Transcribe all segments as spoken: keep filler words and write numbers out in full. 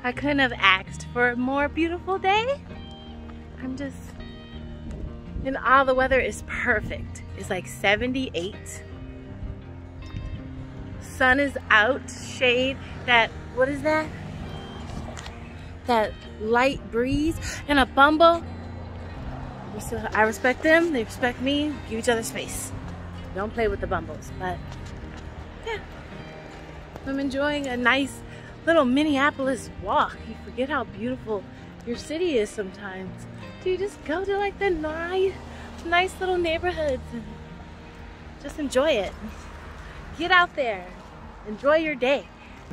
I couldn't have asked for a more beautiful day. I'm just in awe. The weather is perfect. It's like seventy-eight. Sun is out, shade, that, what is that? That light breeze, and a bumble. So I respect them, they respect me, give each other space. Don't play with the bumbles, but yeah. I'm enjoying a nice little Minneapolis walk. You forget how beautiful your city is sometimes. Do you just go to like the nice, nice little neighborhoods and just enjoy it. Get out there, enjoy your day.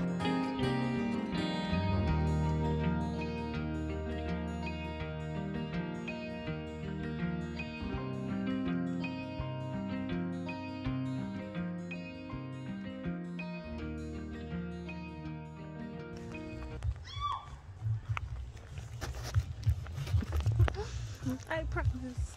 I promise.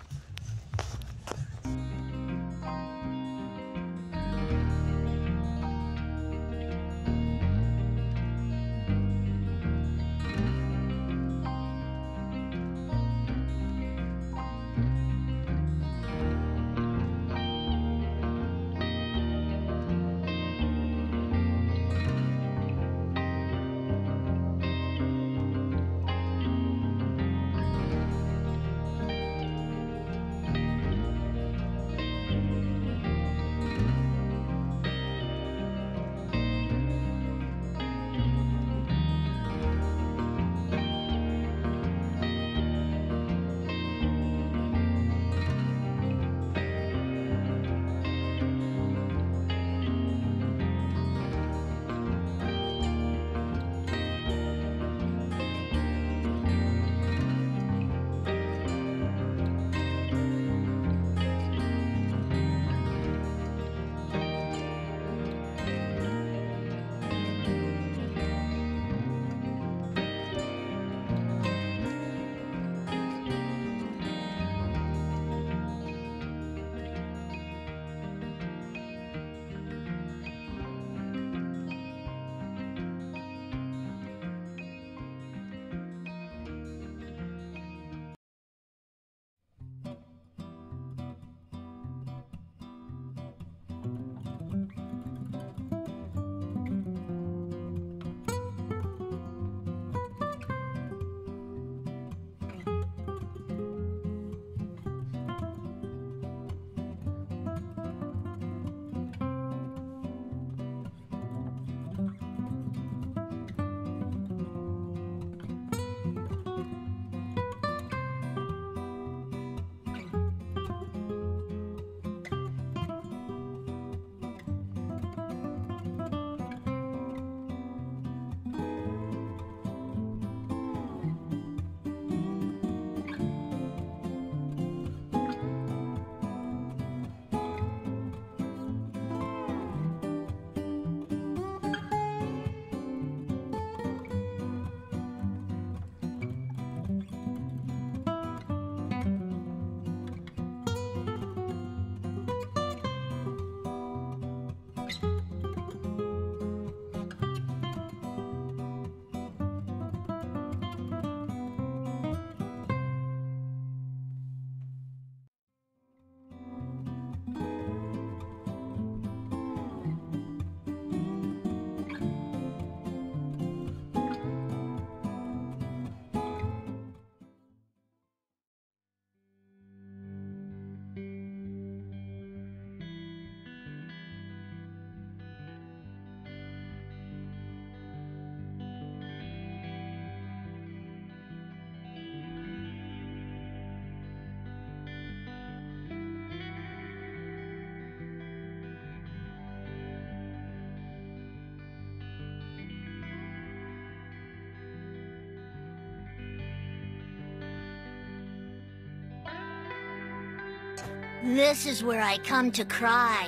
This is where I come to cry.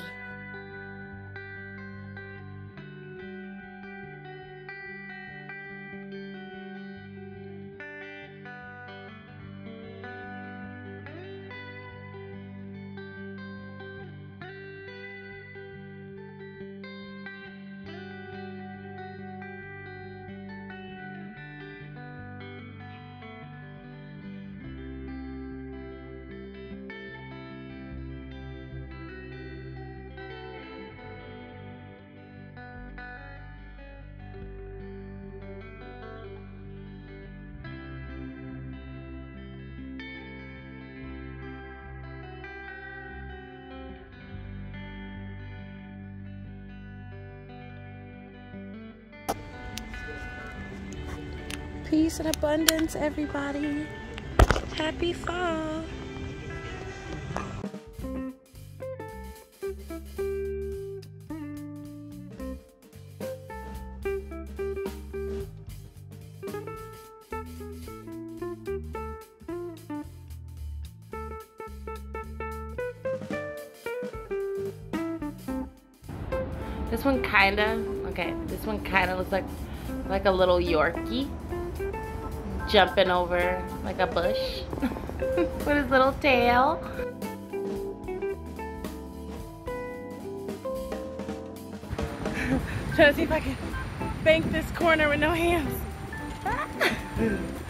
Peace and abundance, everybody. Happy fall. This one kinda, okay, this one kinda looks like like a little Yorkie jumping over like a bush with his little tail. Trying to see if I can bank this corner with no hands.